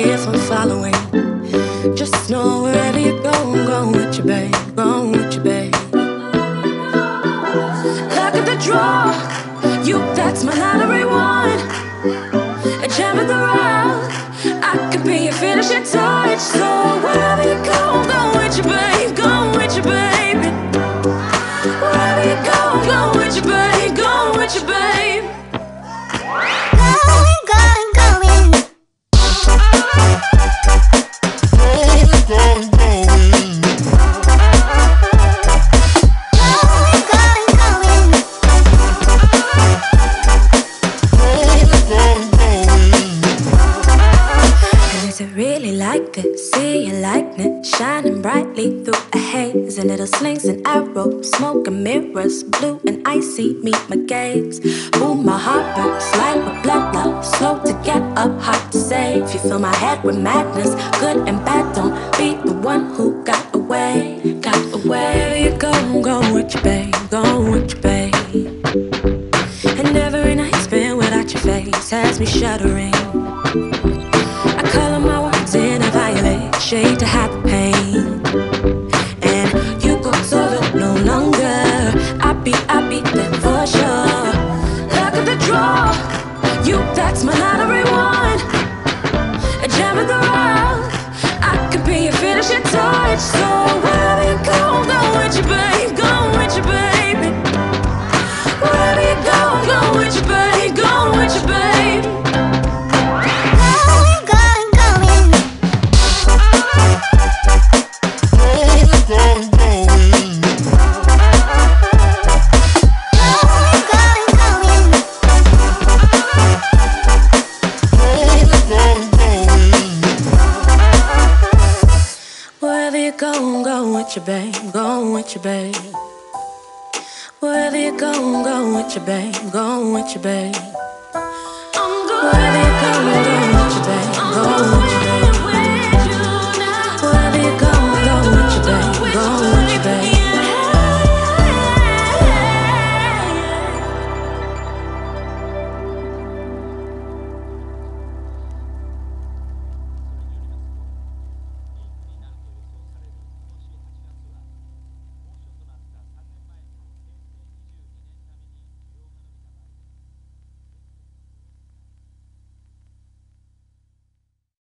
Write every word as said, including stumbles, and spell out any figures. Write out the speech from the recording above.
if I'm following. Just know wherever you go, I'm going with you, babe. Going with you, babe. Luck of the draw, you, that's my lottery one. A gem in the round, I could be your finishing touch. So wherever you go, I'm going with you, babe. Going with you, baby. Wherever you go, I'm going with you, babe. Going with you, babe. Going, going, going. Going, going, going. Going, going, going. Going, going, going. And is it really like this? See your likeness shining brightly through a haze. A little slings and arrows, smoke and mirrors, blue and icy meet my gaze. Boom, my heart bursts like a blood love, slow to get up, hard to save. You fill my head with madness, good and bad. Don't be the one who got away, got away. Wherever you go, I'm going with you, babe. Going with you, babe. And every night spent without your face has me shuddering. I color my words in a violet shade to hide the pain. And you go solo no longer. I be, I be there for sure. Luck of the draw, you, that's my lottery one. A gem in the round, I could be your finishing touch. So wherever you go, I'm going with you, babe. Going with you, baby. Wherever you go, I'm going with you, babe. Going with you, babe. Going, going, going. Going, going, going. Going, going, going. Going, going, going. Wherever you go, I'm going with you, babe. Going with you, babe. Wherever you go, I'm going with you, babe. Going with you, babe. I'm going.